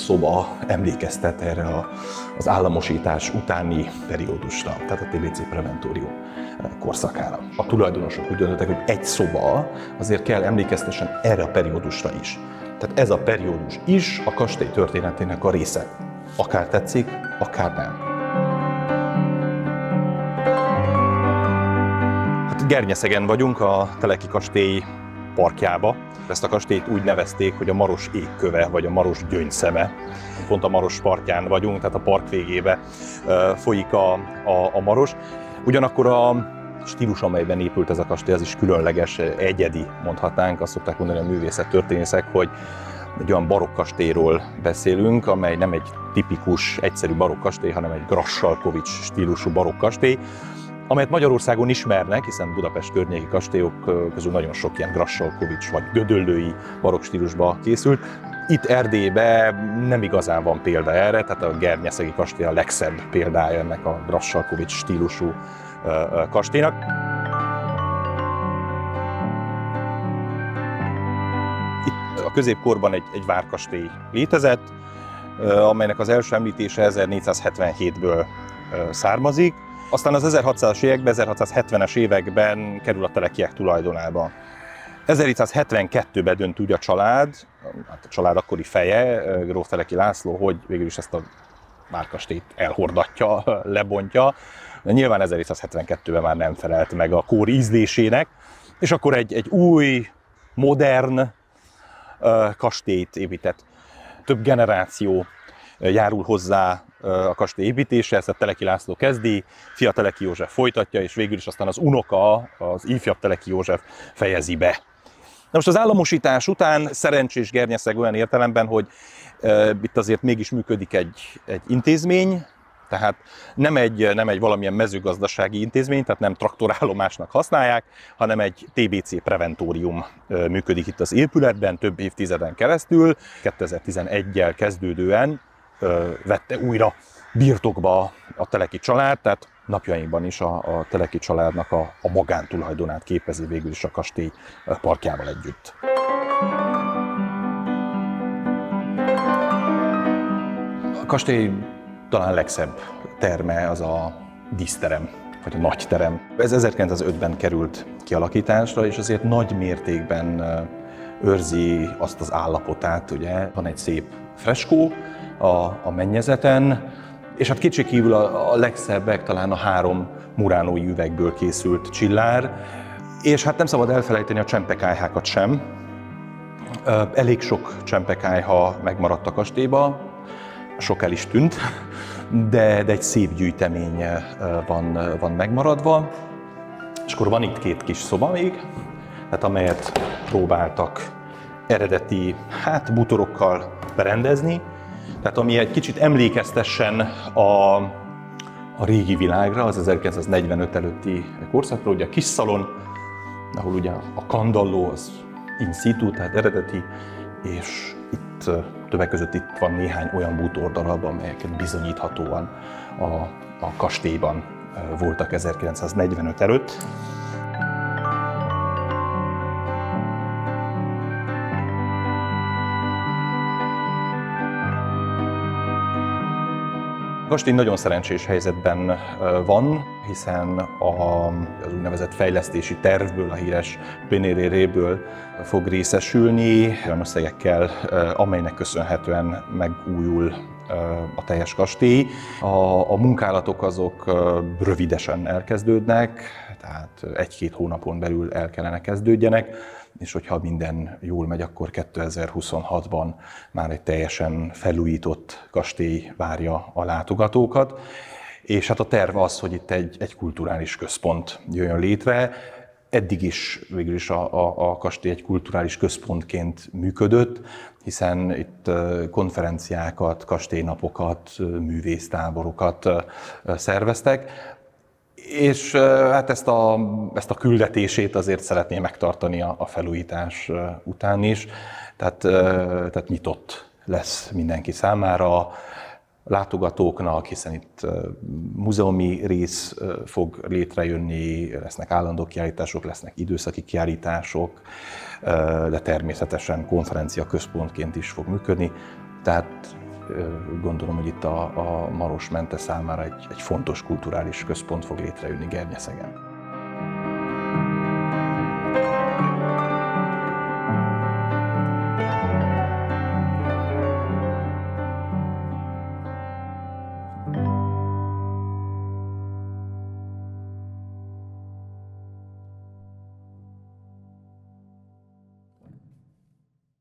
szoba emlékeztet erre az államosítás utáni periódusra, tehát a TBC preventórium korszakára. A tulajdonosok úgy döntöttek, hogy egy szoba azért kell emlékeztessen erre a periódusra is. Tehát ez a periódus is a kastély történetének a része. Akár tetszik, akár nem. Hát Gernyeszegen vagyunk, a Teleki kastély parkjába. Ezt a kastélyt úgy nevezték, hogy a Maros égköve, vagy a Maros gyöngyszeme. Pont a Maros partján vagyunk, tehát a park végébe folyik a Maros. Ugyanakkor a stílus, amelyben épült ez a kastély, az is különleges, egyedi, mondhatnánk. Azt szokták mondani a művészettörténészek, hogy egy olyan barokk kastélyról beszélünk, amely nem egy tipikus, egyszerű barokk kastély, hanem egy Grassalkovich stílusú barokk kastély, amelyet Magyarországon ismernek, hiszen Budapest környéki kastélyok közül nagyon sok ilyen Grassalkovich vagy gödöllői barokk stílusba készült. Itt Erdélyben nem igazán van példa erre, tehát a Gernyeszegi kastély a legszebb példája ennek a Grassalkovich stílusú kastélynak. Itt a középkorban egy várkastély létezett, amelynek az első említése 1477-ből származik. Aztán az 1600-as években, 1670-es években kerül a telekiek tulajdonába. 1772-ben dönt úgy a család akkori feje, gróf Teleki László, hogy végül is ezt a várkastélyt elhordatja, lebontja. De nyilván 1772-ben már nem felelt meg a kor ízlésének, és akkor egy új, modern kastélyt épített. Több generáció járul hozzá a kastély építése, ezt a Teleki László kezdi, fia Teleki József folytatja, és végül is aztán az unoka, az ifjabb Teleki József fejezi be. Na most az államosítás után szerencsés Gernyeszeg olyan értelemben, hogy itt azért mégis működik egy intézmény, tehát nem egy valamilyen mezőgazdasági intézmény, tehát nem traktorállomásnak használják, hanem egy TBC preventórium működik itt az épületben több évtizeden keresztül. 2011-jel kezdődően vette újra birtokba a Teleki család, tehát napjainkban is a Teleki családnak a magántulajdonát képezi végül is a kastély parkjával együtt. A kastély talán legszebb terme az a díszterem, vagy a nagyterem. Ez 1905-ben került kialakításra, és azért nagy mértékben őrzi azt az állapotát, ugye. Van egy szép freskó a mennyezeten, és hát kétségkívül a legszebbek talán a 3 muránói üvegből készült csillár, és hát nem szabad elfelejteni a csempekályhákat sem. Elég sok csempekályha megmaradt a kastélyba, sok el is tűnt, de egy szép gyűjtemény van megmaradva. És akkor van itt 2 kis szoba még, tehát amelyet próbáltak eredeti bútorokkal berendezni, tehát ami egy kicsit emlékeztessen a régi világra, az 1945 előtti korszakra, ugye a kis szalon, ahol ugye a kandalló az in situ, tehát eredeti, és itt többek között itt van néhány olyan bútordarab, amelyeket bizonyíthatóan a kastélyban voltak 1945 előtt. A kastély nagyon szerencsés helyzetben van, hiszen az úgynevezett fejlesztési tervből, a híres Pénéréréből fog részesülni, olyan összegekkel, amelynek köszönhetően megújul a teljes kastély. A munkálatok azok rövidesen elkezdődnek, tehát 1-2 hónapon belül el kellene kezdődjenek, és hogyha minden jól megy, akkor 2026-ban már egy teljesen felújított kastély várja a látogatókat. És hát a terv az, hogy itt egy kulturális központ jöjjön létre. Eddig is végül is a kastély egy kulturális központként működött, hiszen itt konferenciákat, kastélynapokat, művésztáborokat szerveztek. És hát ezt a küldetését azért szeretné megtartani a felújítás után is, tehát nyitott lesz mindenki számára, látogatóknak, hiszen itt múzeumi rész fog létrejönni, lesznek állandó kiállítások, lesznek időszaki kiállítások, de természetesen konferencia központként is fog működni, tehát gondolom, hogy itt a Maros-Mente számára egy fontos kulturális központ fog létrejönni Gernyeszegen.